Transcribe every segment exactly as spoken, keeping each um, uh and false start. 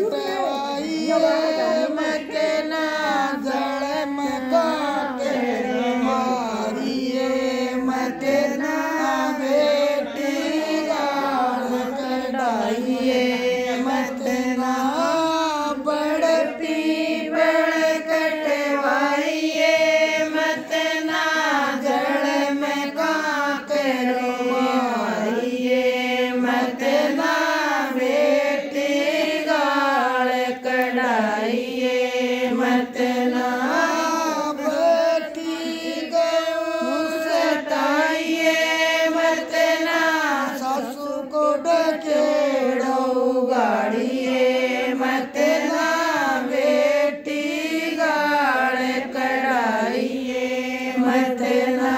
कटवाइए मत ना जड़ मका के मारिए मत ना बेटी गाल कटाइए मत ना बड़ पीपल कटवाइए मत ना जड़ में का करो मारिए मत ना बेटी गाल कटाइए मत ना बेटी गऊ सताइए मत ना सासू को ढकेड़ो गाड़िए मत ना बेटी गाल कटाइए मत ना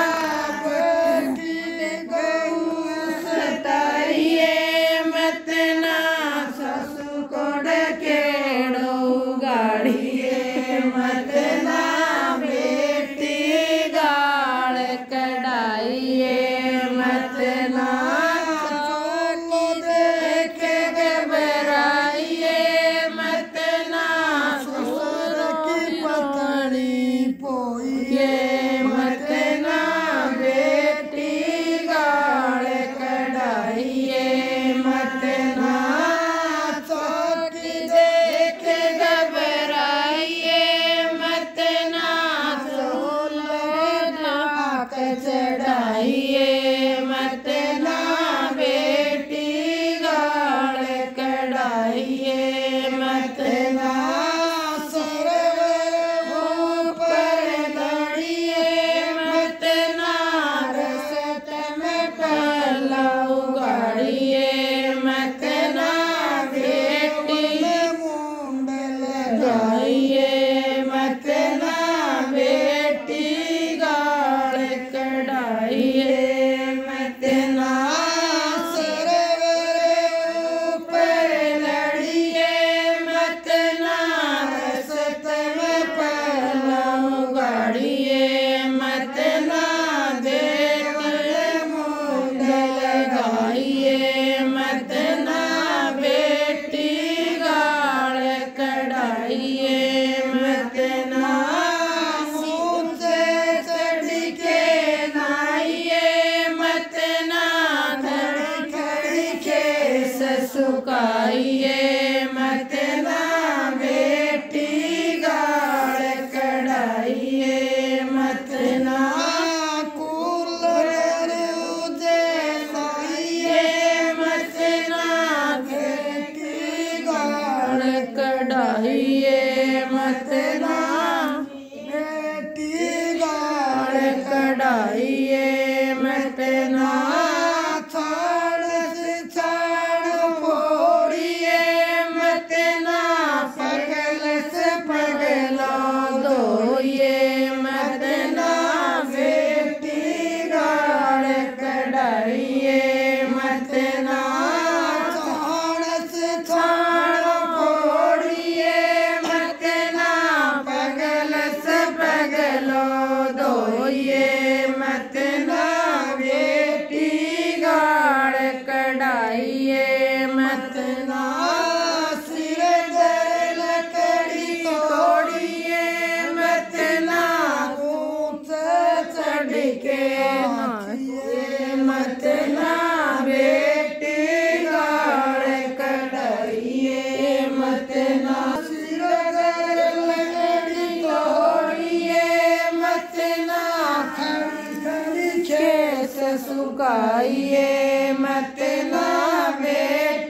बेटी गऊ सताइए मत ना सासू को ढकेड़ो गाड़िए मत ना बेटी गाल कटाइए मत ना को देख घबराइए मत ना ससुर की पतड़ी पोइए मत ना बेटी गाल कटाइए मत ना चौकी देख घबराइए मत ना सोलह नाक चढ़ाइए मत ना बेटी गाल कटाइए मत ना सरवर ऊपर लड़िए मत ना रसत में पला उगाड़िए मत ना बेटी मुंड लगाइए मत ना बेटी गाल कटाइए मत ना सरवर ऊपर लड़िए मत ना रसत में पला उगाड़िए मत ना बेटी मुंड लगाइए मत ना बेटी गाल कटाइए मत ना ऊंचे चढ़ के नाइए मत ना धड़ खड़ी के ससुकाइए मत ना बेटी गाल कटाइए मत ना कूलर उजे नाइए मत ना बेटी गाल कटाइए मत ना बेटी गाल कटाइए मत ना छाड़ से छाड़ फोड़िए मत ना पगल से पगला धोइए मत ना बेटी गाल कटाइए मत ना छाड़ से छाड़ फोड़िए मत ना पगल से पगलो धोइए मत ना बेटी गाल कटाइए मत ना सिर दर लकड़ी तोड़िए मत ना ऊंच चढ़ के नाचिए मत ना बेटी गाल कटाइए मत ना सिर दर लकड़ी तोड़िए मत ना खड़ी खड़ी खेस सुखाइए मत ना बेटी